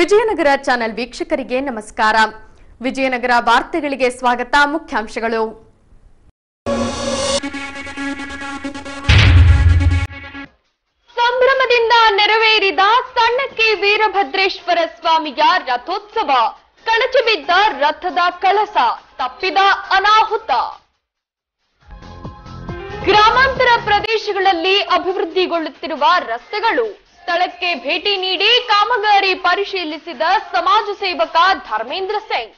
Vijayanagara channel ವೀಕ್ಷಕರಿಗೆ ನಮಸ್ಕಾರ. ವಿಜಯನಗರ ವಾರ್ತೆಗಳಿಗೆ ಸ್ವಾಗತ. ಮುಖ್ಯಾಂಶಗಳು. ಸಂಭ್ರಮದಿಂದ ನೆರವೇರಿದ ಸಣ್ಣಕ್ಕಿ ವೀರಭದ್ರೇಶ್ವರ ಸ್ವಾಮಿಯ ರಥೋತ್ಸವ. ಕಳಚಿ ಬಿದ್ದ ರಥದ ಕಳಸ, ತಪ್ಪಿದ ಅನಾಹುತ. ಗ್ರಾಮಾಂತರ ಪ್ರದೇಶಗಳಲ್ಲಿ ಅಭಿವೃದ್ಧಿಗೊಳ್ಳುತ್ತಿರುವ ರಸ್ತೆಗಳು. ಸ್ಥಳಕ್ಕೆ ಭೇಟಿ ನೀಡಿ ಕಾಮಗಾರಿ ಪರಿಶೀಲಿಸಿದ ಸಮಾಜ ಸೇವಕ ಧರ್ಮೇಂದ್ರ ಸಿಂಗ್.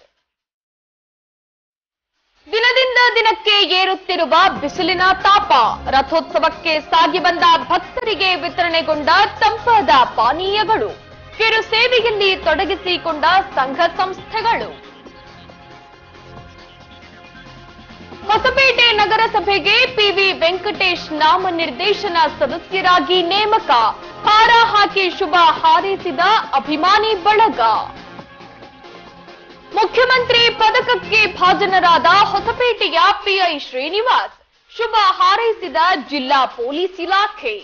ದಿನದಿಂದ ದಿನಕ್ಕೆ ಏರುತ್ತಿರುವ ಬಿಸಿಲಿನ ತಾಪ. ರಥೋತ್ಸವಕ್ಕೆ ಸಾಗಿ ಬಂದ ಭಕ್ತರಿಗೆ ವಿತರಣೆಗೊಂಡ ತಂಪಾದ ಪಾನೀಯಗಳು. ಕಿರು ಸೇವೆಯಲ್ಲಿ ತೊಡಗಿಸಿಕೊಂಡ ಸಂಘ ಸಂಸ್ಥೆಗಳು. ಹೊಸಪೇಟೆ ನಗರಸಭೆಗೆ ಪಿವಿ ವೆಂಕಟೇಶ್ ನಾಮನಿರ್ದೇಶನ ಸದಸ್ಯರಾಗಿ ನೇಮಕ. ಹಾರ ಹಾಕಿ ಶುಭ ಹಾರೈಸಿದ ಅಭಿಮಾನಿ ಬಳಗ. ಮುಖ್ಯಮಂತ್ರಿ ಪದಕಕ್ಕೆ ಭಾಜನರಾದ ಹೊಸಪೇಟೆಯ ಪಿಐ ಶ್ರೀನಿವಾಸ್. ಶುಭ ಹಾರೈಸಿದ ಜಿಲ್ಲಾ ಪೊಲೀಸ್ ಇಲಾಖೆ.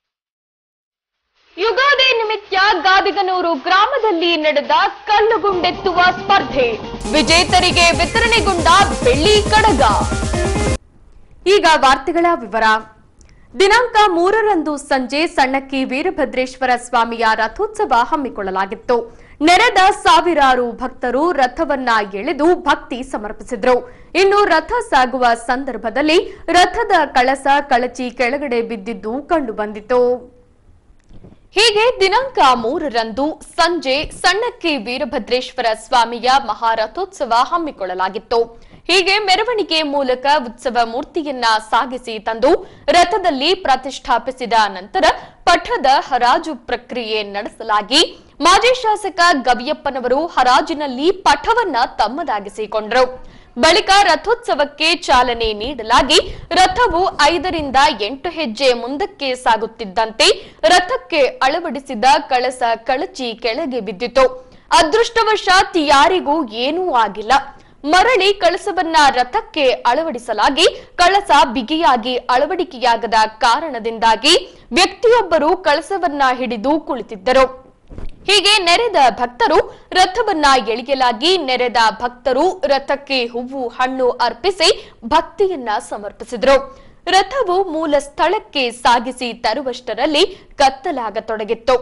ಯುಗಾದಿ ನಿಮಿತ್ತ ಗಾದಿಗನೂರು ಗ್ರಾಮದಲ್ಲಿ ನಡೆದ ಕಲ್ಲುಗುಂಡೆತ್ತುವ ಸ್ಪರ್ಧೆ. ವಿಜೇತರಿಗೆ ವಿತರಣೆಗೊಂಡ ಬೆಳ್ಳಿ ಕಡಗ. ಈಗ ವಾರ್ತೆಗಳ ವಿವರ. ದಿನಾಂಕ 3ರಂದು ಸಂಜೆ ಸಣ್ಣಕ್ಕಿ ವೀರಭದ್ರೇಶ್ವರ ಸ್ವಾಮಿಯ ರಥೋತ್ಸವ ಹಮ್ಮಿಕೊಳ್ಳಲಾಗಿತ್ತು. ನೆರೆದ ಸಾವಿರಾರು ಭಕ್ತರು ರಥವನ್ನ ಎಳೆದು ಭಕ್ತಿ ಸಮರ್ಪಿಸಿದ್ರು. ಇನ್ನು ರಥ ಸಾಗುವ ಸಂದರ್ಭದಲ್ಲಿ ರಥದ ಕಳಸ ಕಳಚಿ ಕೆಳಗಡೆ ಬಿದ್ದಿದ್ದು ಕಂಡುಬಂದಿತು. ಹೀಗೆ ದಿನಾಂಕ 3ರಂದು ಸಂಜೆ ಸಣ್ಣಕ್ಕಿ ವೀರಭದ್ರೇಶ್ವರ ಸ್ವಾಮಿಯ ಮಹಾರಥೋತ್ಸವ ಹಮ್ಮಿಕೊಳ್ಳಲಾಗಿತ್ತು. ಹೀಗೆ ಮೆರವಣಿಗೆ ಮೂಲಕ ಉತ್ಸವ ಮೂರ್ತಿಯನ್ನ ಸಾಗಿಸಿ ತಂದು ರಥದಲ್ಲಿ ಪ್ರತಿಷ್ಠಾಪಿಸಿದ ನಂತರ ಪಠದ ಹರಾಜು ಪ್ರಕ್ರಿಯೆ ನಡೆಸಲಾಗಿ ಮಾಜಿ ಶಾಸಕ ಗವಿಯಪ್ಪನವರು ಹರಾಜಿನಲ್ಲಿ ಪಠವನ್ನ ತಮ್ಮದಾಗಿಸಿಕೊಂಡರು. ಬಳಿಕ ರಥೋತ್ಸವಕ್ಕೆ ಚಾಲನೆ ನೀಡಲಾಗಿ ರಥವು 5ರಿಂದ 8 ಹೆಜ್ಜೆ ಮುಂದಕ್ಕೆ ಸಾಗುತ್ತಿದ್ದಂತೆ ರಥಕ್ಕೆ ಅಳವಡಿಸಿದ ಕಳಸ ಕಳಚಿ ಕೆಳಗೆ ಬಿದ್ದಿತು. ಅದೃಷ್ಟವಶಾತ್ ಯಾರಿಗೂ ಏನೂ ಆಗಿಲ್ಲ. ಮರಳಿ ಕಳಸವನ್ನ ರಥಕ್ಕೆ ಅಳವಡಿಸಲಾಗಿ ಕಳಸ ಬಿಗಿಯಾಗಿ ಅಳವಡಿಕೆಯಾಗದ ಕಾರಣದಿಂದಾಗಿ ವ್ಯಕ್ತಿಯೊಬ್ಬರು ಕಳಸವನ್ನ ಹಿಡಿದು ಕುಳಿತಿದ್ದರು. ಹೀಗೆ ನೆರೆದ ಭಕ್ತರು ರಥವನ್ನ ಎಳೆಯಲಾಗಿ ನೆರೆದ ಭಕ್ತರು ರಥಕ್ಕೆ ಹೂವು ಹಣ್ಣು ಅರ್ಪಿಸಿ ಭಕ್ತಿಯನ್ನ ಸಮರ್ಪಿಸಿದರು. ರಥವು ಮೂಲ ಸ್ಥಳಕ್ಕೆ ಸಾಗಿಸಿ ತರುವಷ್ಟರಲ್ಲಿ ಕತ್ತಲಾಗತೊಡಗಿತ್ತು.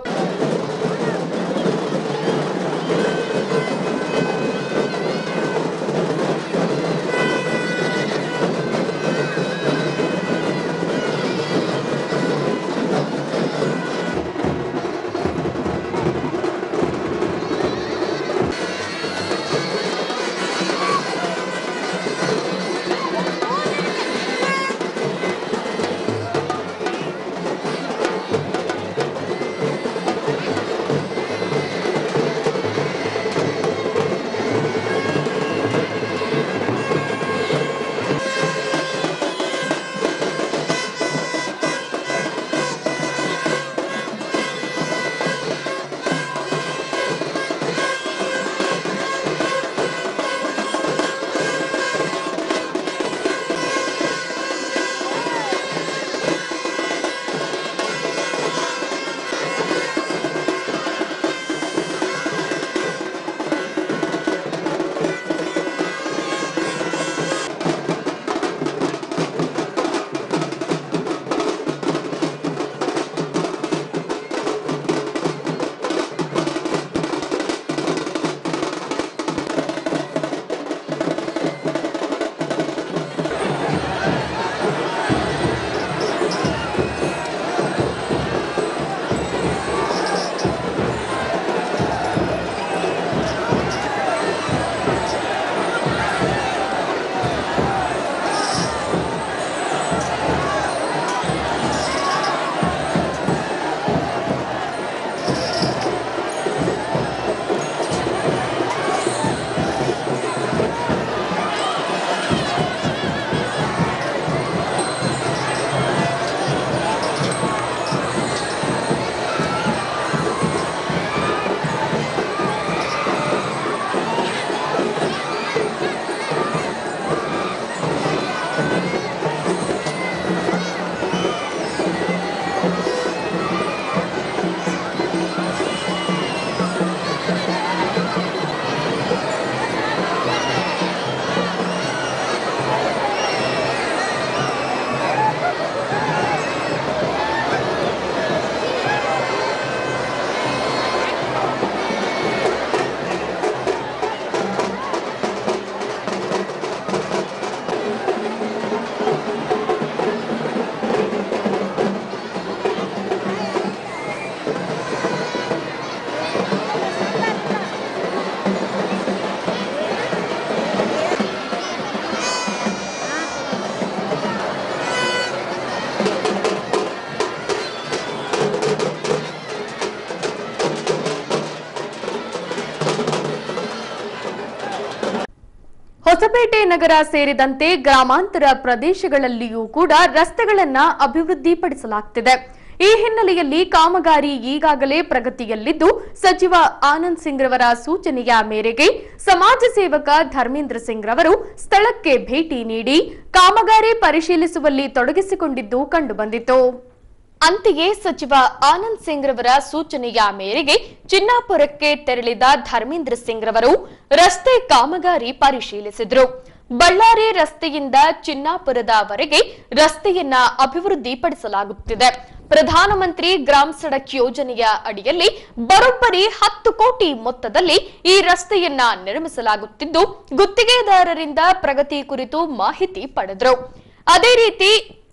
ಹೊಸಪೇಟೆ ನಗರ ಸೇರಿದಂತೆ ಗ್ರಾಮಾಂತರ ಪ್ರದೇಶಗಳಲ್ಲಿಯೂ ಕೂಡ ರಸ್ತೆಗಳನ್ನ ಅಭಿವೃದ್ಧಿಪಡಿಸಲಾಗುತ್ತಿದೆ. ಈ ಹಿನ್ನೆಲೆಯಲ್ಲಿ ಕಾಮಗಾರಿ ಈಗಾಗಲೇ ಪ್ರಗತಿಯಲ್ಲಿದ್ದು, ಸಚಿವ ಆನಂದ್ ಸಿಂಗ್ ರವರ ಸೂಚನೆಯ ಮೇರೆಗೆ ಸಮಾಜ ಸೇವಕ ಧರ್ಮೇಂದ್ರ ಸಿಂಗ್ ರವರು ಸ್ಥಳಕ್ಕೆ ಭೇಟಿ ನೀಡಿ ಕಾಮಗಾರಿ ಪರಿಶೀಲಿಸುವಲ್ಲಿ ತೊಡಗಿಸಿಕೊಂಡಿದ್ದು ಕಂಡುಬಂದಿತು. ಅಂತೆಯೇ ಸಚಿವ ಆನಂದ್ ಸಿಂಗ್ ರವರ ಸೂಚನೆಯ ಮೇರೆಗೆ ಚಿನ್ನಾಪುರಕ್ಕೆ ತೆರಳಿದ ಧರ್ಮೇಂದ್ರ ಸಿಂಗ್ ರವರು ರಸ್ತೆ ಕಾಮಗಾರಿ ಪರಿಶೀಲಿಸಿದರು. ಬಳ್ಳಾರಿ ರಸ್ತೆಯಿಂದ ಚಿನ್ನಾಪುರದವರೆಗೆ ರಸ್ತೆಯನ್ನ ಅಭಿವೃದ್ಧಿಪಡಿಸಲಾಗುತ್ತಿದೆ. ಪ್ರಧಾನಮಂತ್ರಿ ಗ್ರಾಮ ಸಡಕ್ ಯೋಜನೆಯ ಅಡಿಯಲ್ಲಿ ಬರೋಬ್ಬರಿ 10 ಕೋಟಿ ಮೊತ್ತದಲ್ಲಿ ಈ ರಸ್ತೆಯನ್ನ ನಿರ್ಮಿಸಲಾಗುತ್ತಿದ್ದು, ಗುತ್ತಿಗೆದಾರರಿಂದ ಪ್ರಗತಿ ಕುರಿತು ಮಾಹಿತಿ ಪಡೆದರು. ಅದೇ ರೀತಿ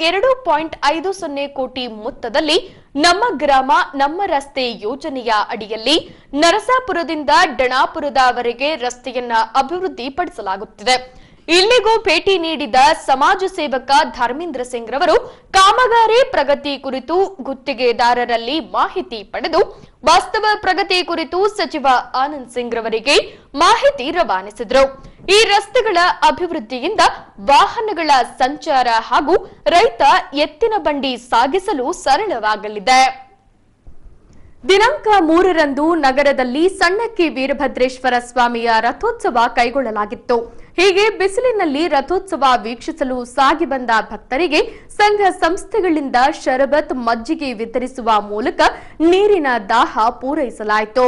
2.50 ಕೋಟಿ ಮೊತ್ತದಲ್ಲಿ ನಮ್ಮ ಗ್ರಾಮ ನಮ್ಮ ರಸ್ತೆ ಯೋಜನೆಯ ಅಡಿಯಲ್ಲಿ ನರಸಾಪುರದಿಂದ ಡಣಾಪುರದವರೆಗೆ ರಸ್ತೆಯನ್ನ ಅಭಿವೃದ್ಧಿಪಡಿಸಲಾಗುತ್ತಿದೆ. ಇಲ್ಲಿಗೂ ಭೇಟಿ ನೀಡಿದ ಸಮಾಜ ಸೇವಕ ಧರ್ಮೇಂದ್ರ ಸಿಂಗ್ ರವರು ಕಾಮಗಾರಿ ಪ್ರಗತಿ ಕುರಿತು ಗುತ್ತಿಗೆದಾರರಲ್ಲಿ ಮಾಹಿತಿ ಪಡೆದು ವಾಸ್ತವ ಪ್ರಗತಿ ಕುರಿತು ಸಚಿವ ಆನಂದ್ ಸಿಂಗ್ ರವರಿಗೆ ಮಾಹಿತಿ ರವಾನಿಸಿದರು. ಈ ರಸ್ತೆಗಳ ಅಭಿವೃದ್ಧಿಯಿಂದ ವಾಹನಗಳ ಸಂಚಾರ ಹಾಗೂ ರೈತ ಎತ್ತಿನ ಬಂಡಿ ಸಾಗಿಸಲು ಸರಳವಾಗಲಿದೆ. ದಿನಾಂಕ 3ರಂದು ನಗರದಲ್ಲಿ ಸಣ್ಣಕ್ಕಿ ವೀರಭದ್ರೇಶ್ವರ ಸ್ವಾಮಿಯ ರಥೋತ್ಸವ ಕೈಗೊಳ್ಳಲಾಗಿತ್ತು. ಹೀಗೆ ಬಿಸಿಲಿನಲ್ಲಿ ರಥೋತ್ಸವ ವೀಕ್ಷಿಸಲು ಸಾಗಿ ಬಂದ ಭಕ್ತರಿಗೆ ಸಂಘ ಸಂಸ್ಥೆಗಳಿಂದ ಶರಬತ್, ಮಜ್ಜಿಗೆ ವಿತರಿಸುವ ಮೂಲಕ ನೀರಿನ ದಾಹ ಪೂರೈಸಲಾಯಿತು.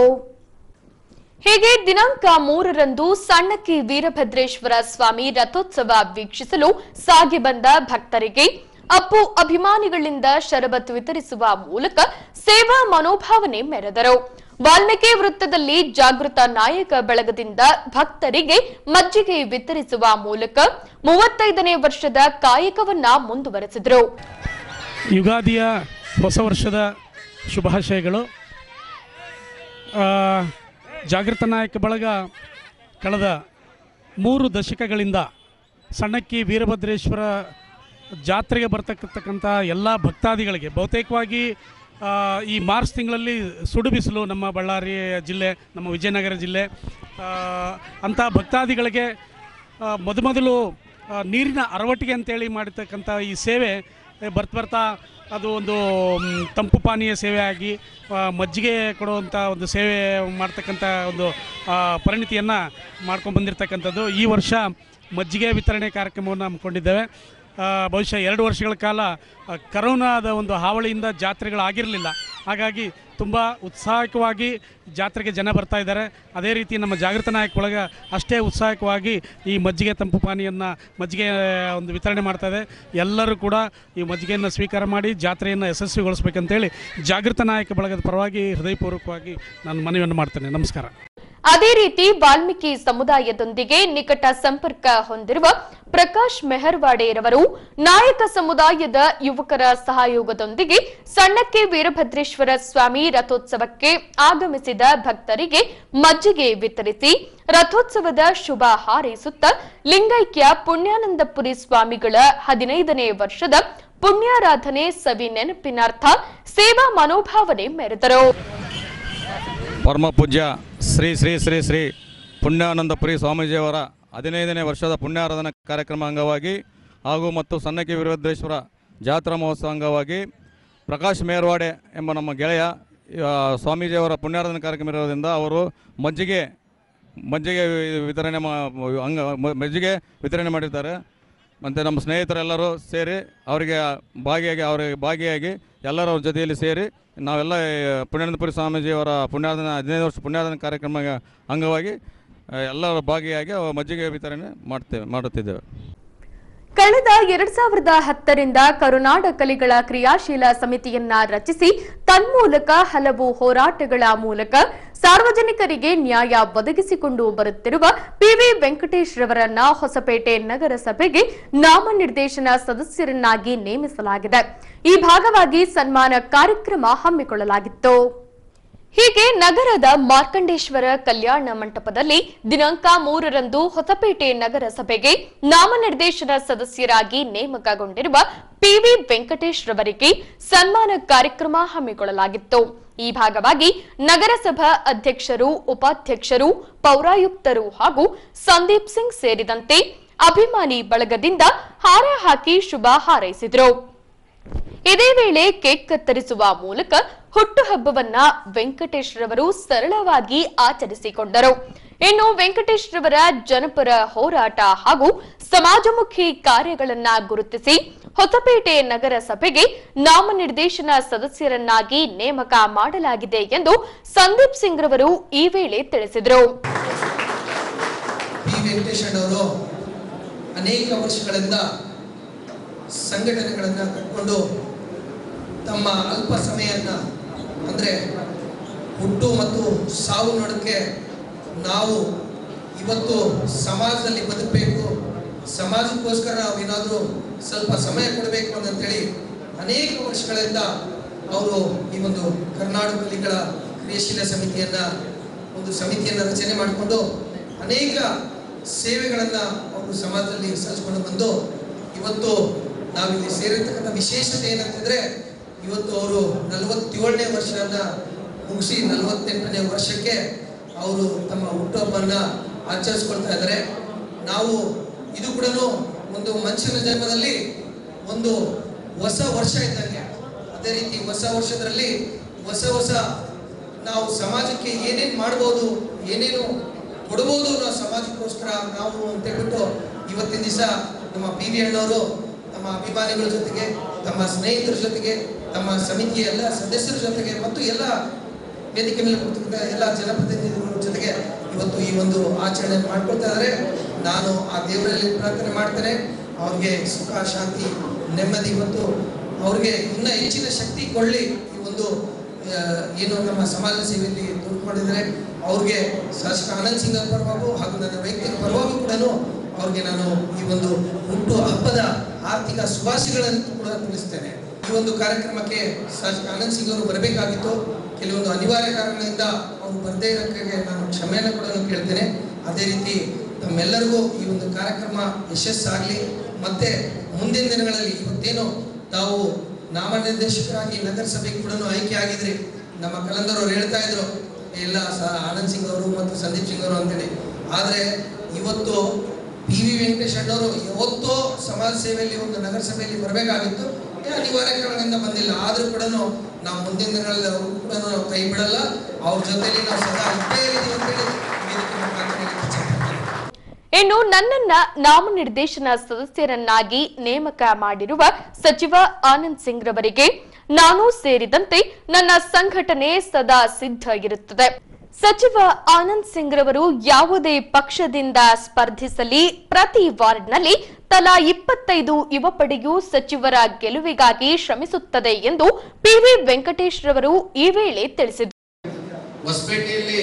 ಹೀಗೆ ದಿನಾಂಕ 3ರಂದು ಸಣ್ಣಕ್ಕಿ ವೀರಭದ್ರೇಶ್ವರ ಸ್ವಾಮಿ ರಥೋತ್ಸವ ವೀಕ್ಷಿಸಲು ಸಾಗಿ ಬಂದ ಭಕ್ತರಿಗೆ ಅಪ್ಪು ಅಭಿಮಾನಿಗಳಿಂದ ಶರಬತ್ ವಿತರಿಸುವ ಮೂಲಕ ಸೇವಾ ಮನೋಭಾವನೆ ಮೆರೆದರು. ವಾಲ್ಮೀಕಿ ವೃತ್ತದಲ್ಲಿ ಜಾಗೃತ ನಾಯಕ ಬಳಗದಿಂದ ಭಕ್ತರಿಗೆ ಮಜ್ಜಿಗೆ ವಿತರಿಸುವ ಮೂಲಕ 35ನೇ ವರ್ಷದ ಕಾಯಕವನ್ನ ಮುಂದುವರೆಸಿದರು. ಯುಗಾದಿಯ ಹೊಸ ವರ್ಷದ ಶುಭಾಶಯಗಳು. ಜಾಗೃತ ನಾಯಕ ಬಳಗ ಕಳೆದ 3 ದಶಕಗಳಿಂದ ಸಣ್ಣಕ್ಕಿ ವೀರಭದ್ರೇಶ್ವರ ಜಾತ್ರೆಗೆ ಬರ್ತಕ್ಕಂಥ ಎಲ್ಲ ಭಕ್ತಾದಿಗಳಿಗೆ ಬಹುತೇಕವಾಗಿ ಈ ಮಾರ್ಚ್ ತಿಂಗಳಲ್ಲಿ ಸುಡು ಬಿಸಿಲು ನಮ್ಮ ಬಳ್ಳಾರಿ ಜಿಲ್ಲೆ, ನಮ್ಮ ವಿಜಯನಗರ ಜಿಲ್ಲೆ ಅಂಥ ಭಕ್ತಾದಿಗಳಿಗೆ ಮೊದಲು ನೀರಿನ ಅರವಟ್ಟಿಗೆ ಅಂತೇಳಿ ಮಾಡಿರ್ತಕ್ಕಂಥ ಈ ಸೇವೆ ಬರ್ತಾ ಅದು ಒಂದು ತಂಪು ಪಾನೀಯ ಸೇವೆಯಾಗಿ ಮಜ್ಜಿಗೆ ಕೊಡುವಂಥ ಒಂದು ಸೇವೆ ಮಾಡ್ತಕ್ಕಂಥ ಒಂದು ಪರಿಣಿತಿಯನ್ನು ಮಾಡ್ಕೊಂಡು ಬಂದಿರತಕ್ಕಂಥದ್ದು. ಈ ವರ್ಷ ಮಜ್ಜಿಗೆ ವಿತರಣೆ ಕಾರ್ಯಕ್ರಮವನ್ನು ಹಮ್ಮಿಕೊಂಡಿದ್ದೇವೆ. ಬಹುಶಃ 2 ವರ್ಷಗಳ ಕಾಲ ಕರೋನಾದ ಒಂದು ಹಾವಳಿಯಿಂದ ಜಾತ್ರೆಗಳಾಗಿರಲಿಲ್ಲ. ಹಾಗಾಗಿ ತುಂಬ ಉತ್ಸಾಹಕವಾಗಿ ಜಾತ್ರೆಗೆ ಜನ ಬರ್ತಾ ಇದ್ದಾರೆ. ಅದೇ ರೀತಿ ನಮ್ಮ ಜಾಗೃತ ನಾಯಕ ಒಳಗೆ ಅಷ್ಟೇ ಉತ್ಸಾಹಕವಾಗಿ ಈ ಮಜ್ಜಿಗೆ ತಂಪು ಪಾನಿಯನ್ನು ಮಜ್ಜಿಗೆ ಒಂದು ವಿತರಣೆ ಮಾಡ್ತಾಯಿದೆ. ಎಲ್ಲರೂ ಕೂಡ ಈ ಮಜ್ಜಿಗೆಯನ್ನು ಸ್ವೀಕಾರ ಮಾಡಿ ಜಾತ್ರೆಯನ್ನು ಯಶಸ್ವಿಗೊಳಿಸಬೇಕಂತೇಳಿ ಜಾಗೃತ ನಾಯಕ ಬಳಗದ ಪರವಾಗಿ ಹೃದಯಪೂರ್ವಕವಾಗಿ ನಾನು ಮನವಿಯನ್ನು ಮಾಡ್ತೇನೆ. ನಮಸ್ಕಾರ. ಅದೇ ರೀತಿ ವಾಲ್ಮೀಕಿ ಸಮುದಾಯದೊಂದಿಗೆ ನಿಕಟ ಸಂಪರ್ಕ ಹೊಂದಿರುವ ಪ್ರಕಾಶ್ ಮೆಹರ್ವಾಡೆರವರು ನಾಯಕ ಸಮುದಾಯದ ಯುವಕರ ಸಹಯೋಗದೊಂದಿಗೆ ಸಣ್ಣಕ್ಕಿ ವೀರಭದ್ರೇಶ್ವರ ಸ್ವಾಮಿ ರಥೋತ್ಸವಕ್ಕೆ ಆಗಮಿಸಿದ ಭಕ್ತರಿಗೆ ಮಜ್ಜಿಗೆ ವಿತರಿಸಿ ರಥೋತ್ಸವದ ಶುಭ ಹಾರೈಸುತ್ತ ಲಿಂಗೈಕ್ಯ ಪುಣ್ಯಾನಂದಪುರಿ ಸ್ವಾಮಿಗಳ 15ನೇ ವರ್ಷದ ಪುಣ್ಯಾರಾಧನೆ ಸವಿ ನೆನಪಿನಾರ್ಥ ಸೇವಾ ಮನೋಭಾವನೆ ಮೆರೆದರು. ಪರಮ ಪೂಜ್ಯ ಶ್ರೀ ಶ್ರೀ ಶ್ರೀ ಶ್ರೀ ಪುಣ್ಯಾನಂದಪುರಿ ಸ್ವಾಮೀಜಿಯವರ 15ನೇ ವರ್ಷದ ಪುಣ್ಯಾರಾಧನಾ ಕಾರ್ಯಕ್ರಮ ಅಂಗವಾಗಿ ಹಾಗೂ ಮತ್ತು ಸಣ್ಣಕ್ಕಿ ವೀರಭದ್ರೇಶ್ವರ ಜಾತ್ರಾ ಮಹೋತ್ಸವ ಅಂಗವಾಗಿ ಪ್ರಕಾಶ್ ಮೇರ್ವಾಡೆ ಎಂಬ ನಮ್ಮ ಗೆಳೆಯ ಸ್ವಾಮೀಜಿಯವರ ಪುಣ್ಯಾರಾಧನಾ ಕಾರ್ಯಕ್ರಮ ಇರೋದ್ರಿಂದ ಅವರು ಮಜ್ಜಿಗೆ ವಿತರಣೆ ಮಾಡಿರ್ತಾರೆ. ಮತ್ತು ನಮ್ಮ ಸ್ನೇಹಿತರೆಲ್ಲರೂ ಸೇರಿ ಅವರಿಗೆ ಭಾಗಿಯಾಗಿ ಎಲ್ಲರೂ ಅವ್ರ ಜೊತೆಯಲ್ಲಿ ಸೇರಿ ನಾವೆಲ್ಲ ಪುಣ್ಯಾನಂದಪುರಿ ಸ್ವಾಮೀಜಿಯವರ 15ನೇ ವರ್ಷ ಪುಣ್ಯಾರಾಧನಾ ಕಾರ್ಯಕ್ರಮ ಅಂಗವಾಗಿ ಎಲ್ಲರೂ ಭಾಗಿಯಾಗಿ ಮಜ್ಜಿಗೆ ವಿತರಣೆ ಮಾಡುತ್ತಿದ್ದೇವೆ. ಕಳೆದ 2010ರಿಂದ ಕರುನಾಡ ಕಲಿಗಳ ಕ್ರಿಯಾಶೀಲ ಸಮಿತಿಯನ್ನ ರಚಿಸಿ ತನ್ಮೂಲಕ ಹಲವು ಹೋರಾಟಗಳ ಮೂಲಕ ಸಾರ್ವಜನಿಕರಿಗೆ ನ್ಯಾಯ ಒದಗಿಸಿಕೊಂಡು ಬರುತ್ತಿರುವ ಪಿವಿ ವೆಂಕಟೇಶ್ ರವರನ್ನ ಹೊಸಪೇಟೆ ನಗರಸಭೆಗೆ ನಾಮನಿರ್ದೇಶನ ಸದಸ್ಯರನ್ನಾಗಿ ನೇಮಿಸಲಾಗಿದೆ. ಈ ಭಾಗವಾಗಿ ಸನ್ಮಾನ ಕಾರ್ಯಕ್ರಮ ಹಮ್ಮಿಕೊಳ್ಳಲಾಗಿತ್ತು. ಹೀಗೆ ನಗರದ ಮಾರ್ಕಂಡೇಶ್ವರ ಕಲ್ಯಾಣ ಮಂಟಪದಲ್ಲಿ ದಿನಾಂಕ 3ರಂದು ಹೊಸಪೇಟೆ ನಗರಸಭೆಗೆ ನಾಮನಿರ್ದೇಶನ ಸದಸ್ಯರಾಗಿ ನೇಮಕಗೊಂಡಿರುವ ಪಿವಿ ವೆಂಕಟೇಶ್ ರವರಿಗೆ ಸನ್ಮಾನ ಕಾರ್ಯಕ್ರಮ ಹಮ್ಮಿಕೊಳ್ಳಲಾಗಿತ್ತು. ಈ ಭಾಗವಾಗಿ ನಗರಸಭಾ ಅಧ್ಯಕ್ಷರು, ಉಪಾಧ್ಯಕ್ಷರು, ಪೌರಾಯುಕ್ತರು ಹಾಗೂ ಸಂದೀಪ್ ಸಿಂಗ್ ಸೇರಿದಂತೆ ಅಭಿಮಾನಿ ಬಳಗದಿಂದ ಹಾರ ಹಾಕಿ ಶುಭ ಹಾರೈಸಿದರು. ಇದೇ ವೇಳೆ ಕೇಕ್ ಕತ್ತರಿಸುವ ಮೂಲಕ ಹುಟ್ಟುಹಬ್ಬವನ್ನ ವೆಂಕಟೇಶ್ ರವರು ಸರಳವಾಗಿ ಆಚರಿಸಿಕೊಂಡರು. ಇನ್ನು ವೆಂಕಟೇಶ್ ರವರ ಜನಪರ ಹೋರಾಟ ಹಾಗೂ ಸಮಾಜಮುಖಿ ಕಾರ್ಯಗಳನ್ನ ಗುರುತಿಸಿ ಹೊಸಪೇಟೆ ನಗರಸಭೆಗೆ ನಾಮನಿರ್ದೇಶನ ಸದಸ್ಯರನ್ನಾಗಿ ನೇಮಕ ಮಾಡಲಾಗಿದೆ ಎಂದು ಸಂದೀಪ್ ಸಿಂಗ್ ರವರು ಈ ವೇಳೆ ತಿಳಿಸಿದರು. ಅನೇಕ ವರ್ಷಗಳಿಂದ ಸಂಘಟನೆಗಳನ್ನು ಕಟ್ಟಿಕೊಂಡು ತಮ್ಮ ಅಲ್ಪ ಸಮಯನ್ನ ಅಂದರೆ ಹುಟ್ಟು ಮತ್ತು ಸಾವು ನಡುಕ್ಕೆ ನಾವು ಇವತ್ತು ಸಮಾಜದಲ್ಲಿ ಬದುಕಬೇಕು, ಸಮಾಜಕ್ಕೋಸ್ಕರ ನಾವೇನಾದರೂ ಸ್ವಲ್ಪ ಸಮಯ ಕೊಡಬೇಕು ಅಂತೇಳಿ ಅನೇಕ ವರ್ಷಗಳಿಂದ ಅವರು ಈ ಒಂದು ಕರ್ನಾಟಕ ಕಲಿಗಳ ಕ್ರಿಯಾಶೀಲ ಸಮಿತಿಯನ್ನು ರಚನೆ ಮಾಡಿಕೊಂಡು ಅನೇಕ ಸೇವೆಗಳನ್ನು ಅವರು ಸಮಾಜದಲ್ಲಿ ಸಲ್ಲಿಸಿಕೊಂಡು ಬಂದು ಇವತ್ತು ನಾವಿಲ್ಲಿ ಸೇರಿರ್ತಕ್ಕಂಥ ವಿಶೇಷತೆ ಏನಂತಂದ್ರೆ ಇವತ್ತು ಅವರು 47ನೇ ವರ್ಷವನ್ನ ಮುಗಿಸಿ 48ನೇ ವರ್ಷಕ್ಕೆ ಅವರು ತಮ್ಮ ಹುಟ್ಟುಹಬ್ಬವನ್ನ ಆಚರಿಸ್ಕೊಳ್ತಾ ಇದ್ದಾರೆ. ನಾವು ಇದು ಕೂಡ ಒಂದು ಮನುಷ್ಯನ ಜನ್ಮದಲ್ಲಿ ಒಂದು ಹೊಸ ವರ್ಷ ಇದ್ದಂಗೆ, ಅದೇ ರೀತಿ ಹೊಸ ವರ್ಷದಲ್ಲಿ ಹೊಸ ನಾವು ಸಮಾಜಕ್ಕೆ ಏನೇನು ಮಾಡ್ಬೋದು, ಏನೇನು ಕೊಡ್ಬೋದು ನಾವು ಸಮಾಜಕ್ಕೋಸ್ಕರ ನಾವು ಅಂತ ಹೇಳ್ಬಿಟ್ಟು ಇವತ್ತಿನ ದಿವಸ ನಮ್ಮ PV ಅಣ್ಣವರು ತಮ್ಮ ಅಭಿಮಾನಿಗಳ ಜೊತೆಗೆ, ತಮ್ಮ ಸ್ನೇಹಿತರ ಜೊತೆಗೆ, ತಮ್ಮ ಸಮಿತಿಯ ಎಲ್ಲ ಸದಸ್ಯರ ಜೊತೆಗೆ ಮತ್ತು ಎಲ್ಲ ವೇದಿಕೆ ಮೇಲೆ ಕೂತಿದ್ದ ಎಲ್ಲ ಜನಪ್ರತಿನಿಧಿಗಳ ಜೊತೆಗೆ ಇವತ್ತು ಈ ಒಂದು ಆಚರಣೆ ಮಾಡ್ಕೊಳ್ತಾ ಇದ್ದಾರೆ. ನಾನು ಆ ದೇವರಲ್ಲಿ ಪ್ರಾರ್ಥನೆ ಮಾಡ್ತೇನೆ, ಅವ್ರಿಗೆ ಸುಖ, ಶಾಂತಿ, ನೆಮ್ಮದಿ ಮತ್ತು ಅವ್ರಿಗೆ ಇನ್ನೂ ಹೆಚ್ಚಿನ ಶಕ್ತಿ ಕೊಡಲಿ. ಈ ಒಂದು ಏನು ನಮ್ಮ ಸಮಾಜ ಸೇವೆಯಲ್ಲಿ ತೋರ್ಕೊಂಡಿದ್ದಾರೆ ಅವ್ರಿಗೆ ಶಾಸಕ ಆನಂದ್ ಸಿಂಗ್ ಪರವಾಗೂ ಹಾಗೂ ನನ್ನ ವೈಯಕ್ತಿಕ ಪರವಾಗೂ ಕೂಡ ಅವ್ರಿಗೆ ನಾನು ಈ ಒಂದು ಹುಟ್ಟು ಹಬ್ಬದ ಆರ್ಥಿಕ ಶುಭಾಶಯಗಳನ್ನು ಕೂಡ ತಿಳಿಸ್ತೇನೆ. ಈ ಒಂದು ಕಾರ್ಯಕ್ರಮಕ್ಕೆ ಶಾಸಕ ಆನಂದ್ ಸಿಂಗ್ ಅವರು ಬರಬೇಕಾಗಿತ್ತು, ಕೆಲವೊಂದು ಅನಿವಾರ್ಯ ಕಾರಣಗಳಿಂದ ಅವರು ಬರದೇ ಇರೋಕ್ಕೆ ನಾನು ಕ್ಷಮೆಯನ್ನು ಕೂಡ ಕೇಳ್ತೇನೆ. ಅದೇ ರೀತಿ ತಮ್ಮೆಲ್ಲರಿಗೂ ಈ ಒಂದು ಕಾರ್ಯಕ್ರಮ ಯಶಸ್ಸಾಗಲಿ. ಮತ್ತೆ ಮುಂದಿನ ದಿನಗಳಲ್ಲಿ ಇವತ್ತೇನು ತಾವು ನಾಮನಿರ್ದೇಶಕರಾಗಿ ನಗರಸಭೆಗೆ ಕೂಡ ಆಯ್ಕೆ ಆಗಿದ್ರಿ, ನಮ್ಮ ಕಲಂದರ್ ಅವರು ಹೇಳ್ತಾ ಇದ್ರು ಎಲ್ಲ ಆನಂದ್ ಸಿಂಗ್ ಅವರು ಮತ್ತು ಸಂದೀಪ್ ಸಿಂಗ್ ಅವರು ಅಂತೇಳಿ. ಆದರೆ ಇವತ್ತು PV ವೆಂಕಟೇಶ್ ಅಣ್ಣವರು ಯಾವತ್ತೋ ಸಮಾಜ ಸೇವೆಯಲ್ಲಿ ಒಂದು ನಗರಸಭೆಯಲ್ಲಿ ಬರಬೇಕಾಗಿತ್ತು, ಅನಿವಾರ್ಯ ಕಾರಣದಿಂದ ಬಂದಿಲ್ಲ. ಆದರೂ ಕೂಡ ನಾವು ಮುಂದಿನ ದಿನಗಳಲ್ಲಿ ಅವರು ಕೂಡ ನಾವು ಕೈ ಬಿಡಲ್ಲ, ಅವ್ರ ಜೊತೆಲಿ ನಾವು ಸದಾ ಇದ್ದೇ ಇದ್ದೀವಿ ಅಂತೇಳಿ ಇನ್ನು ನನ್ನನ್ನ ನಾಮನಿರ್ದೇಶನ ಸದಸ್ಯರನ್ನಾಗಿ ನೇಮಕ ಮಾಡಿರುವ ಸಚಿವ ಆನಂದ್ ಸಿಂಗ್ ರವರಿಗೆ ನಾನು ಸೇರಿದಂತೆ ನನ್ನ ಸಂಘಟನೆ ಸದಾ ಸಿದ್ಧ ಇರುತ್ತದೆ. ಸಚಿವ ಆನಂದ್ ಸಿಂಗ್ ರವರು ಯಾವುದೇ ಪಕ್ಷದಿಂದ ಸ್ಪರ್ಧಿಸಲಿ ಪ್ರತಿ ವಾರ್ಡ್ನಲ್ಲಿ ತಲಾ 25 ಯುವ ಪಡೆಯು ಸಚಿವರ ಗೆಲುವಿಗಾಗಿ ಶ್ರಮಿಸುತ್ತದೆ ಎಂದು PV ವೆಂಕಟೇಶ್ ರವರು ಈ ವೇಳೆ ತಿಳಿಸಿದರು. ಹೊಸಪೇಟೆಯಲ್ಲಿ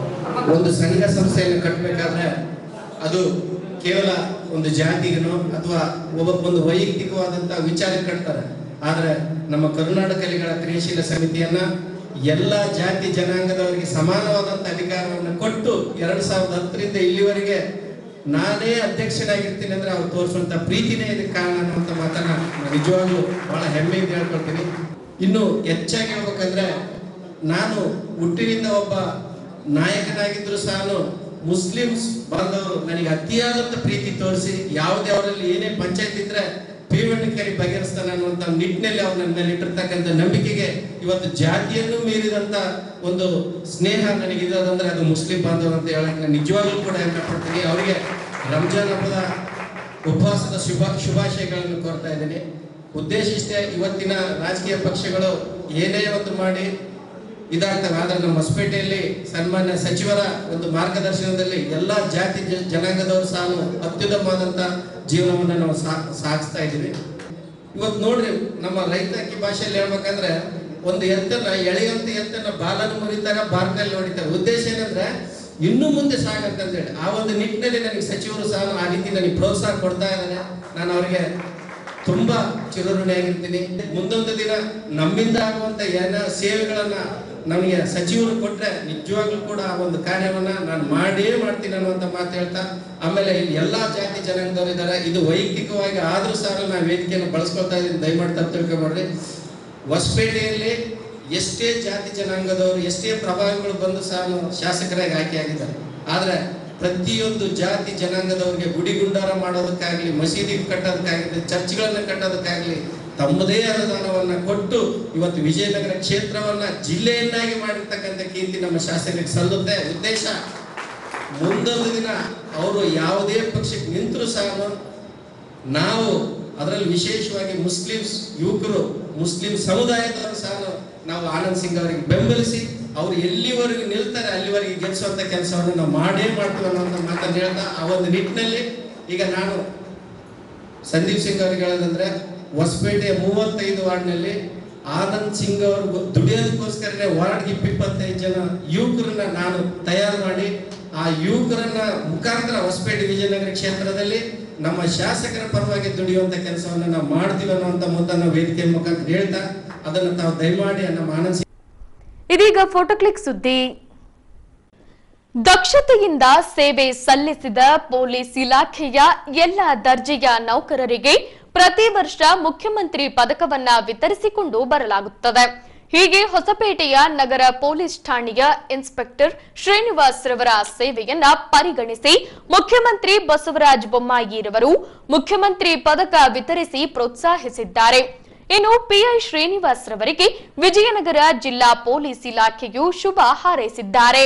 ಒಂದು ಸಂಘ ಸಂಸ್ಥೆಯನ್ನು ಕಟ್ಟಬೇಕಾದ್ರೆ ಅದು ಕೇವಲ ಒಂದು ಜಾತಿಗನೋ ಅಥವಾ ಒಂದು ವೈಯಕ್ತಿಕವಾದಂತಹ ವಿಚಾರ ಕಟ್ತಾರೆ. ಆದ್ರೆ ನಮ್ಮ ಕರ್ನಾಟಕ ಕಲಿಗಳ ಕ್ರಿಯಾಶೀಲ ಸಮಿತಿಯನ್ನ ಎಲ್ಲ ಜಾತಿ ಜನಾಂಗದವರಿಗೆ ಸಮಾನವಾದಂತ ಅಧಿಕಾರವನ್ನು ಕೊಟ್ಟು 2010ರಿಂದ ಇಲ್ಲಿವರೆಗೆ ನಾನೇ ಅಧ್ಯಕ್ಷನಾಗಿರ್ತೀನಿ ಅಂದ್ರೆ ಅವ್ರು ತೋರಿಸುವಂತ ಪ್ರೀತಿನೇ ಇದಕ್ಕೆ ಕಾರಣ ಅನ್ನುವಂತ ಮಾತನ್ನ ನಿಜವಾಗ್ಲೂ ಬಹಳ ಹೆಮ್ಮೆಯಿಂದ ಹೇಳ್ಕೊಳ್ತೀನಿ. ಇನ್ನು ಹೆಚ್ಚಾಗಿ ಹೇಳ್ಬೇಕಂದ್ರೆ ನಾನು ಹುಟ್ಟಿನಿಂದ ಒಬ್ಬ ನಾಯಕನಾಗಿದ್ರು ಸಹ ಮುಸ್ಲಿಮ್ಸ್ ಬಾಂಧವರು ನನಗೆ ಅತಿಯಾದಂತ ಪ್ರೀತಿ ತೋರಿಸಿ ಯಾವುದೇ ಅವರಲ್ಲಿ ಏನೇ ಪಂಚಾಯತ್ ಇದ್ರೆ ಪೇಮೆಂಟ್ಕರಿ ಬಗೆಹರಿಸ್ತಾನೆ ಅನ್ನುವಂತ ನಿಟ್ಟಿನಲ್ಲಿ ಅವ್ರು ನನ್ನ ಮೇಲೆ ಇಟ್ಟಿರ್ತಕ್ಕಂಥ ನಂಬಿಕೆಗೆ ಇವತ್ತು ಜಾತಿಯನ್ನು ಮೀರಿದಂತ ಒಂದು ಸ್ನೇಹ ನನಗೆ ಇರೋದಂದ್ರೆ ಅದು ಮುಸ್ಲಿಂ ಬಾಂಧವರು ಅಂತ ಹೇಳಕ್ ನಾನು ನಿಜವಾಗ್ಲೂ ಕೂಡ ಹೆಮ್ಮೆ ಪಡ್ತೀನಿ. ಅವರಿಗೆ ರಂಜಾನ್ ಹಬ್ಬದ ಉಪವಾಸದ ಶುಭಾಶಯಗಳನ್ನು ಕೋರ್ತಾ ಇದ್ದೀನಿ. ಉದ್ದೇಶ ಇಷ್ಟೇ, ಇವತ್ತಿನ ರಾಜಕೀಯ ಪಕ್ಷಗಳು ಏನೇ ಒಂದು ಮಾಡಿ ಇದಾಗ್ತವೆ, ಆದ್ರೆ ನಮ್ಮ ಹೊಸಪೇಟೆಯಲ್ಲಿ ಸನ್ಮಾನ್ಯ ಸಚಿವರ ಒಂದು ಮಾರ್ಗದರ್ಶನದಲ್ಲಿ ಎಲ್ಲಾ ಜಾತಿ ಜನಾಂಗದವರು ಸಹ ಅತ್ಯುತ್ತಮವಾದಂತ ಜೀವನವನ್ನ ನಾವು ಸಾಗಿಸ್ತಾ ಇದ್ದೀವಿ. ಇವತ್ತು ನೋಡ್ರಿ, ನಮ್ಮ ರೈತಾಕಿ ಭಾಷೆಯಲ್ಲಿ ಹೇಳ್ಬೇಕಂದ್ರೆ ಒಂದು ಎತ್ತನ್ನ ಎಳೆಯುವಂತ ಎತ್ತನ್ನ ಬಾಲನ್ನು ಮುರಿತಾರೆ, ಬಾರ್ನಲ್ಲಿ ಹೊಡಿತಾರೆ. ಉದ್ದೇಶ ಏನಂದ್ರೆ ಇನ್ನು ಮುಂದೆ ಸಾಗಂತ ಹೇಳಿ ಆ ಒಂದು ನಿಟ್ಟಿನಲ್ಲಿ ನನಗೆ ಸಚಿವರು ಸಹ ಆ ರೀತಿ ನನಗೆ ಪ್ರೋತ್ಸಾಹ ಕೊಡ್ತಾ ಇದ್ದಾರೆ. ನಾನು ಅವರಿಗೆ ತುಂಬಾ ಚಿರಋಣಿಯಾಗಿರ್ತೀನಿ. ಮುಂದೊಂದು ದಿನ ನಮ್ಮಿಂದ ಆಗುವಂತ ಏನ ಸೇವೆಗಳನ್ನ ನಮಗೆ ಸಚಿವರು ಕೊಟ್ರೆ ನಿಜವಾಗ್ಲೂ ಕೂಡ ಆ ಒಂದು ಕಾರ್ಯವನ್ನ ನಾನು ಮಾಡೇ ಮಾಡ್ತೀನಿ ಅನ್ನುವಂತ ಮಾತು ಹೇಳ್ತಾ, ಆಮೇಲೆ ಇಲ್ಲಿ ಎಲ್ಲಾ ಜಾತಿ ಜನಾಂಗದವರು ಇದ್ದಾರೆ. ಇದು ವೈಯಕ್ತಿಕವಾಗಿ ಆದ್ರೂ ಸಹ ನಾವು ವೇದಿಕೆಯನ್ನು ಬಳಸ್ಕೊಳ್ತಾ ಇದ್ದೀನಿ, ದಯಮಾಡಿ ತಪ್ಪು ತಿಳ್ಕೊಬೇಡ್ರಿ. ಹೊಸಪೇಟೆಯಲ್ಲಿ ಎಷ್ಟೇ ಜಾತಿ ಜನಾಂಗದವರು ಎಷ್ಟೇ ಪ್ರಭಾವಿಗಳು ಬಂದು ಸಹ ಶಾಸಕರಾಗಿ ಆಯ್ಕೆಯಾಗಿದ್ದಾರೆ. ಆದರೆ ಪ್ರತಿಯೊಂದು ಜಾತಿ ಜನಾಂಗದವರಿಗೆ ಗುಡಿ ಗುಂಡಾರ ಮಾಡೋದಕ್ಕಾಗ್ಲಿ, ಮಸೀದಿ ಕಟ್ಟೋದಕ್ಕಾಗಲಿ, ಚರ್ಚ್ಗಳನ್ನ ಕಟ್ಟೋದಕ್ಕಾಗ್ಲಿ ತಮ್ಮದೇ ಅನುದಾನವನ್ನ ಕೊಟ್ಟು ಇವತ್ತು ವಿಜಯನಗರ ಕ್ಷೇತ್ರವನ್ನ ಜಿಲ್ಲೆಯನ್ನಾಗಿ ಮಾಡಿರ್ತಕ್ಕಂಥ ಕೀರ್ತಿ ನಮ್ಮ ಶಾಸಕರಿಗೆ ಸಲ್ಲುತ್ತೆ. ಉದ್ದೇಶ ಮುಂದೊಂದು ದಿನ ಅವರು ಯಾವುದೇ ಪಕ್ಷಕ್ಕೆ ನಿಂತರೂ ಸಹ ನಾವು ಅದರಲ್ಲಿ ವಿಶೇಷವಾಗಿ ಮುಸ್ಲಿಮ್ಸ್ ಯುವಕರು, ಮುಸ್ಲಿಂ ಸಮುದಾಯದವರು ಸಹ ನಾವು ಆನಂದ್ ಸಿಂಗ್ ಅವರಿಗೆ ಬೆಂಬಲಿಸಿ ಅವರು ಎಲ್ಲಿವರೆಗೂ ನಿಲ್ತಾರೆ ಅಲ್ಲಿವರೆಗೆ ಗೆಲ್ಲಿಸುವಂತ ಕೆಲಸವನ್ನು ನಾವು ಮಾಡೇ ಮಾಡ್ತೀವಿ ಅನ್ನೋಂಥ ಮಾತನ್ನು ಹೇಳ್ತಾ ಆ ಒಂದು ನಿಟ್ಟಿನಲ್ಲಿ ಈಗ ನಾನು ಸಂದೀಪ್ ಸಿಂಗ್ ಅವರಿಗೆ ಹೇಳೋದಂದ್ರೆ ಹೊಸಪೇಟೆಯ 35 ವಾರ್ಡ್ನಲ್ಲಿ ಆನಂದ್ ಸಿಂಗ್ ಅವರು ದುಡಿಯೋದಕ್ಕೋಸ್ಕರನೇ ವಾರ್ಡ್ಗೆ 25 ಜನ ಯುವಕರನ್ನ ನಾನು ತಯಾರು ಮಾಡಿ ಆ ಯುವಕರನ್ನ ಮುಖಾಂತರ ಹೊಸಪೇಟೆ ವಿಜಯನಗರ ಕ್ಷೇತ್ರದಲ್ಲಿ ನಮ್ಮ ಶಾಸಕರ ಪರವಾಗಿ ದುಡಿಯುವಂತ ಕೆಲಸವನ್ನು ನಾವು ಮಾಡ್ತೀವಿ ಅನ್ನುವಂತ ಮುದ್ದನ್ನು ವೇದಿಕೆ ಮುಖಾಂತರ ಹೇಳ್ತಾ ಅದನ್ನು ತಾವು ದಯಮಾಡಿ ನಮ್ಮ ಆನಂದ್. ಇದೀಗ ಫೋಟೋ ಕ್ಲಿಕ್ ಸುದ್ದಿ. ದಕ್ಷತೆಯಿಂದ ಸೇವೆ ಸಲ್ಲಿಸಿದ ಪೊಲೀಸ್ ಇಲಾಖೆಯ ಎಲ್ಲ ದರ್ಜೆಯ ನೌಕರರಿಗೆ ಪ್ರತಿ ವರ್ಷ ಮುಖ್ಯಮಂತ್ರಿ ಪದಕವನ್ನ ವಿತರಿಸಿಕೊಂಡು ಬರಲಾಗುತ್ತದೆ. ಹೀಗೆ ಹೊಸಪೇಟೆಯ ನಗರ ಪೊಲೀಸ್ ಠಾಣೆಯ ಇನ್ಸ್ಪೆಕ್ಟರ್ ಶ್ರೀನಿವಾಸ್ ರವರ ಸೇವೆಯನ್ನ ಪರಿಗಣಿಸಿ ಮುಖ್ಯಮಂತ್ರಿ ಬಸವರಾಜ ಬೊಮ್ಮಾಯಿರವರು ಮುಖ್ಯಮಂತ್ರಿ ಪದಕ ವಿತರಿಸಿ ಪ್ರೋತ್ಸಾಹಿಸಿದ್ದಾರೆ. ಇನ್ನು ಪಿಐ ಶ್ರೀನಿವಾಸ್ ರವರಿಗೆ ವಿಜಯನಗರ ಜಿಲ್ಲಾ ಪೊಲೀಸ್ ಇಲಾಖೆಯು ಶುಭ ಹಾರೈಸಿದ್ದಾರೆ.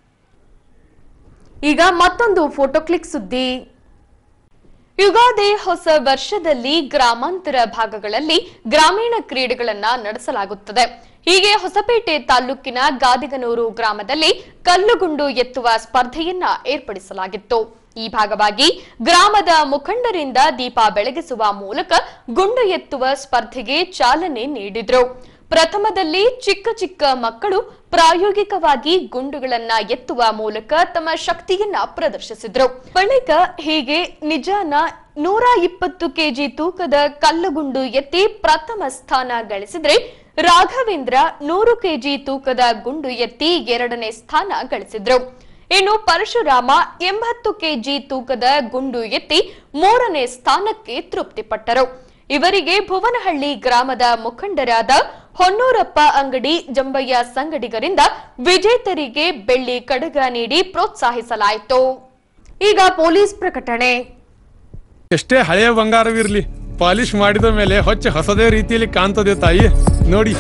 ಈಗ ಮತ್ತೊಂದು ಫೋಟೋ ಕ್ಲಿಕ್ ಸುದ್ದಿ. ಯುಗಾದಿ ಹೊಸ ವರ್ಷದಲ್ಲಿ ಗ್ರಾಮಾಂತರ ಭಾಗಗಳಲ್ಲಿ ಗ್ರಾಮೀಣ ಕ್ರೀಡೆಗಳನ್ನ ನಡೆಸಲಾಗುತ್ತದೆ. ಹೀಗೆ ಹೊಸಪೇಟೆ ತಾಲೂಕಿನ ಗಾದಿಗನೂರು ಗ್ರಾಮದಲ್ಲಿ ಕಲ್ಲುಗುಂಡು ಎತ್ತುವ ಸ್ಪರ್ಧೆಯನ್ನ ಏರ್ಪಡಿಸಲಾಗಿತ್ತು. ಈ ಭಾಗವಾಗಿ ಗ್ರಾಮದ ಮುಖಂಡರಿಂದ ದೀಪ ಬೆಳಗಿಸುವ ಮೂಲಕ ಗುಂಡು ಎತ್ತುವ ಸ್ಪರ್ಧೆಗೆ ಚಾಲನೆ ನೀಡಿದ್ರು. ಪ್ರಥಮದಲ್ಲಿ ಚಿಕ್ಕ ಚಿಕ್ಕ ಮಕ್ಕಳು ಪ್ರಾಯೋಗಿಕವಾಗಿ ಗುಂಡುಗಳನ್ನ ಎತ್ತುವ ಮೂಲಕ ತಮ್ಮ ಶಕ್ತಿಯನ್ನ ಪ್ರದರ್ಶಿಸಿದ್ರು. ಬಳಿಕ ಹೀಗೆ ನಿಜಾನ 120 ಕೆಜಿ ತೂಕದ ಕಲ್ಲುಗುಂಡು ಎತ್ತಿ ಪ್ರಥಮ ಸ್ಥಾನ ಗಳಿಸಿದ್ರೆ, ರಾಘವೇಂದ್ರ 100 ಕೆಜಿ ತೂಕದ ಗುಂಡು ಎತ್ತಿ 2ನೇ ಸ್ಥಾನ ಗಳಿಸಿದ್ರು. ಇನ್ನು ಪರಶುರಾಮ 80 ಕೆಜಿ ತೂಕದ ಗುಂಡು ಎತ್ತಿ 3ನೇ ಸ್ಥಾನಕ್ಕೆ ತೃಪ್ತಿಪಟ್ಟರು. ಇವರಿಗೆ ಭುವನಹಳ್ಳಿ ಗ್ರಾಮದ ಮುಖಂಡರಾದ ಹೊನ್ನೂರಪ್ಪ ಅಂಗಡಿ, ಜಂಬಯ್ಯ ಸಂಗಡಿಗರಿಂದ ವಿಜೇತರಿಗೆ ಬೆಳ್ಳಿ ಕಡಗ ನೀಡಿ ಪ್ರೋತ್ಸಾಹಿಸಲಾಯಿತು. ಈಗ ಪೊಲೀಸ್ ಪ್ರಕಟಣೆ. ಎಷ್ಟೇ ಹಳೆಯ ಬಂಗಾರವಿರ್ಲಿ, ಪಾಲಿಶ್ ಮಾಡಿದ ಮೇಲೆ ಹೊಸದೇ ರೀತಿಯಲ್ಲಿ ಕಾಣ್ತದೆ ತಾಯಿ, ನೋಡಿ.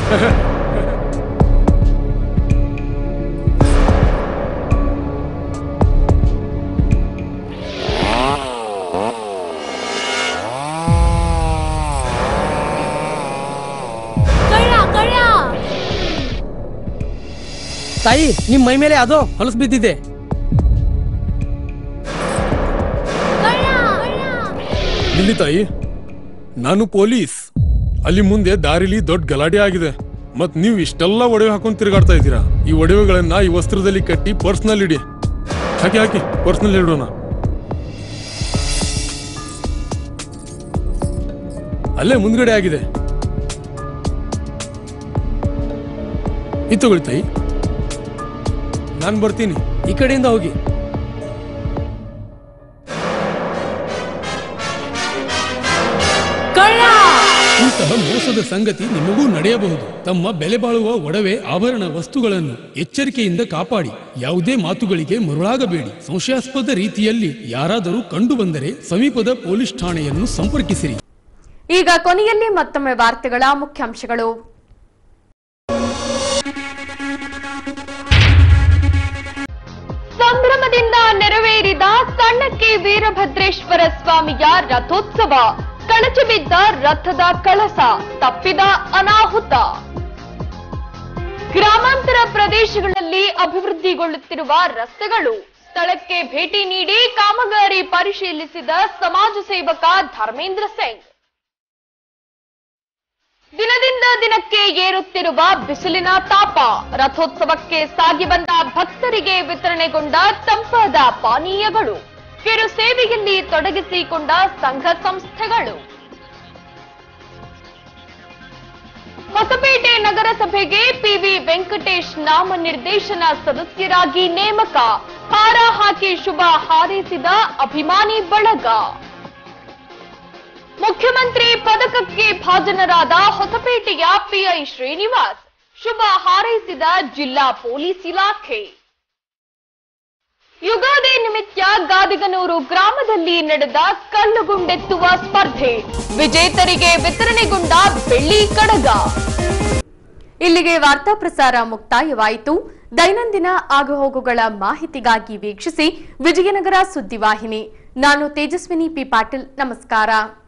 ತಾಯಿ, ನಿಮ್ ಮೈ ಮೇಲೆ ಅದೋ ಹೊಲಸು ಬಿದ್ದಿದೆ. ಇಲ್ಲಿ ತಾಯಿ, ನಾನು ಪೊಲೀಸ್. ಅಲ್ಲಿ ಮುಂದೆ ದಾರಿಲಿ ದೊಡ್ಡ ಗಲಾಟೆ ಆಗಿದೆ. ಮತ್ ನೀವು ಇಷ್ಟೆಲ್ಲ ಒಡವೆ ಹಾಕೊಂಡು ತಿರುಗಾಡ್ತಾ ಇದ್ದೀರಾ. ಈ ಒಡವೆಗಳನ್ನ ಈ ವಸ್ತ್ರದಲ್ಲಿ ಕಟ್ಟಿ ಪರ್ಸ್ನಲ್ಲಿ ಇಡಿ. ಹಾಕಿ ಪರ್ಸ್ನಲ್ಲಿ ಇಡೋಣ. ಅಲ್ಲೇ ಮುಂದ್ಗಡೆ ಆಗಿದೆ. ಇದು ತಗೊಳ್ಳಿ ತಾಯಿ, ನಾನು ಬರ್ತೀನಿ. ಈ ಕಡೆಯಿಂದ ಹೋಗಿ. ಇಂತಹ ಮೋಸದ ಸಂಗತಿ ನಿಮಗೂ ನಡೆಯಬಹುದು. ತಮ್ಮ ಬೆಲೆ ಬಾಳುವ ಒಡವೆ ಆಭರಣ ವಸ್ತುಗಳನ್ನು ಎಚ್ಚರಿಕೆಯಿಂದ ಕಾಪಾಡಿ. ಯಾವುದೇ ಮಾತುಗಳಿಗೆ ಮರುಳಾಗಬೇಡಿ. ಸಂಶಯಾಸ್ಪದ ರೀತಿಯಲ್ಲಿ ಯಾರಾದರೂ ಕಂಡು ಬಂದರೆ ಸಮೀಪದ ಪೊಲೀಸ್ ಠಾಣೆಯನ್ನು ಸಂಪರ್ಕಿಸಿರಿ. ಈಗ ಕೊನೆಯಲ್ಲಿ ಮತ್ತೊಮ್ಮೆ ವಾರ್ತೆಗಳ ಮುಖ್ಯಾಂಶಗಳು. ಸಂಭ್ರಮದಿಂದ ನೆರವೇರಿದ ಸಣ್ಣಕ್ಕೆ ವೀರಭದ್ರೇಶ್ವರ ಸ್ವಾಮಿಯ ರಥೋತ್ಸವ. ಕಳಚಿ ಬಿದ್ದ ರಥದ ಕಳಸ, ತಪ್ಪಿದ ಅನಾಹುತ. ಗ್ರಾಮಾಂತರ ಪ್ರದೇಶಗಳಲ್ಲಿ ಅಭಿವೃದ್ಧಿಗೊಳ್ಳುತ್ತಿರುವ ರಸ್ತೆಗಳು. ಸ್ಥಳಕ್ಕೆ ಭೇಟಿ ನೀಡಿ ಕಾಮಗಾರಿ ಪರಿಶೀಲಿಸಿದ ಸಮಾಜ ಸೇವಕ ಧರ್ಮೇಂದ್ರ ಸಿಂಗ್. ದಿನದಿಂದ ದಿನಕ್ಕೆ ಏರುತ್ತಿರುವ ಬಿಸಿಲಿನ ತಾಪ. ರಥೋತ್ಸವಕ್ಕೆ ಸಾಗಿ ಬಂದ ಭಕ್ತರಿಗೆ ವಿತರಣೆಗೊಂಡ ತಂಪಾದ ಪಾನೀಯಗಳು. ಕಿರು ಸೇವೆಯಲ್ಲಿ ತೊಡಗಿಸಿಕೊಂಡ ಸಂಘ ಸಂಸ್ಥೆಗಳು. ಹೊಸಪೇಟೆ ನಗರಸಭೆಗೆ ಪಿವಿ ವೆಂಕಟೇಶ್ ನಾಮನಿರ್ದೇಶನ ಸದಸ್ಯರಾಗಿ ನೇಮಕ. ಹಾರ ಹಾಕಿ ಶುಭ ಹಾರೈಸಿದ ಅಭಿಮಾನಿ ಬಳಗ. ಮುಖ್ಯಮಂತ್ರಿ ಪದಕಕ್ಕೆ ಭಾಜನರಾದ ಹೊಸಪೇಟೆಯ ಪಿಐ ಶ್ರೀನಿವಾಸ್. ಶುಭ ಹಾರೈಸಿದ ಜಿಲ್ಲಾ ಪೊಲೀಸ್ ಇಲಾಖೆ. ಯುಗಾದಿ ನಿಮಿತ್ತ ಗಾದಿಗನೂರು ಗ್ರಾಮದಲ್ಲಿ ನಡೆದ ಕಲ್ಲುಗುಂಡೆತ್ತುವ ಸ್ಪರ್ಧೆ, ವಿಜೇತರಿಗೆ ವಿತರಣೆಗೊಂಡ ಬೆಳ್ಳಿ ಕಡಗ. ಇಲ್ಲಿಗೆ ವಾರ್ತಾ ಪ್ರಸಾರ ಮುಕ್ತಾಯವಾಯಿತು. ದೈನಂದಿನ ಆಗುಹೋಗುಗಳ ಮಾಹಿತಿಗಾಗಿ ವೀಕ್ಷಿಸಿ ವಿಜಯನಗರ ಸುದ್ದಿವಾಹಿನಿ. ನಾನು ತೇಜಸ್ವಿನಿ ಪಿ ಪಾಟೀಲ್. ನಮಸ್ಕಾರ.